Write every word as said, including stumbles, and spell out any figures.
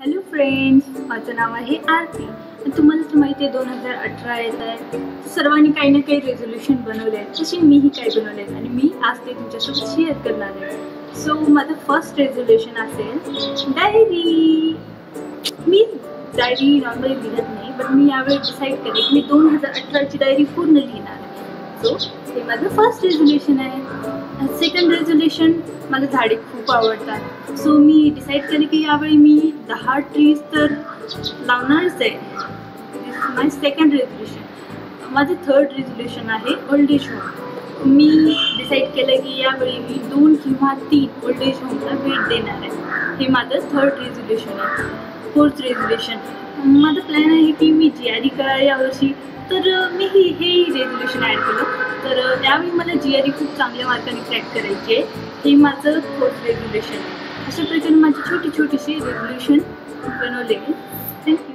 Hello friends, माझं नाव आहे आरती. तुम्हाला तर माहिती आहे दोन हजार अठरा येत आहे. सर्वांनी काही ना काही रेझोल्युशन बनवले आहेत, तशी मीही काही बनवले आहेत आणि मी आज ते तुमच्यासोबत शेअर करणार आहे. सो माझं फर्स्ट रेझोल्युशन असेल डायरी. मी डायरी नॉर्मली लिहित नाही, पण मी यावेळी डिसाईड केले की मी दोन हजार अठराची डायरी पूर्ण लिहिणार आहे. सो हे माझं फर्स्ट रेझोल्युशन आहे. सेकंड रेझोल्युशन, मला झाडे खूप आवडतात. सो मी डिसाईड केले की यावेळी मी दहा ट्रीज तर लावणारच आहे. This is my second resolution. माझं थर्ड रेझोल्युशन आहे ओल्ड एज होम. मी डिसाईड केलं की यावेळी मी दोन किंवा तीन ओल्ड एज होमला भेट देणार आहे. हे माझं थर्ड रेझोल्युशन आहे. फोर्थ रेझोल्युशन, माझं प्लॅन आहे की मी जी आर ई करा यावर्षी. तर मी ही हे रेझोल्युशन ॲड केलं. तर त्यावेळी मला जी आर ई खूप चांगल्या मार्काने क्रॅक करायची आहे. हे माझं फोर्थ रेझोल्युशन आहे. अशा प्रकारे माझी छोटी छोटीशी रेझोल्युशन बनवले. थँक्यू.